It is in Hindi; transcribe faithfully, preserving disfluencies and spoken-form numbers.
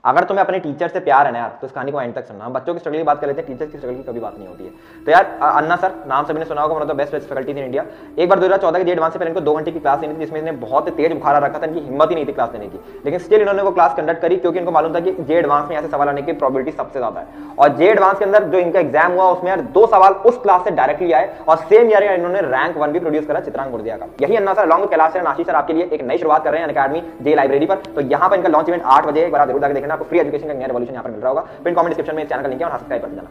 अगर तुम्हें अपने टीचर से प्यार है ना यार तो इस कहानी को एंड तक सुनना। हम बच्चों की स्ट्रगल की बात कर लेते हैं, टीचर की स्ट्रगल की कभी बात नहीं होती है। तो यार अन्ना सर नाम सभी ने सुना होगा, one of the best faculties in India. एक बार दो हज़ार चौदह के एडवांस से पहले इनको दो घंटे की क्लास लेनी थी, जिसमें इन्हें बहुत तेज बुखार आ रखा था, इनकी हिम्मत ही नहीं थी क्लास लेने की, लेकिन स्टिल इन्होंने वो क्लास कंडक्ट करी क्योंकि इनको मालूम था कि जे एडवांस में ऐसे सवाल आने की प्रोबेबिलिटी सबसे ज्यादा है। और जे एडवांस के अंदर जो इनका एग्जाम हुआ उसमें यार दो सवाल उस क्लास से डायरेक्टली आए और सेम यार इन्होंने रैंक वन भी प्रोड्यूस करा चित्रांग गुर्दिया का। यही Anna sir along with Kailash sir Ashish sir आपके लिए एक नई शुरुआत कर रहे हैं अनअकैडमी जे लाइब्रेरी पर। तो यहाँ पर इनका लॉन्च इवेंट आठ बजे एक बार जरूर जाकर देखना, आपको फ्री एजुकेशन का नया रेवोल्यूशन यहाँ पर मिल रहा होगा। पिन कमेंट डिस्क्रिप्शन में इस चैनल का लिंक है और सब्सक्राइब कर देना।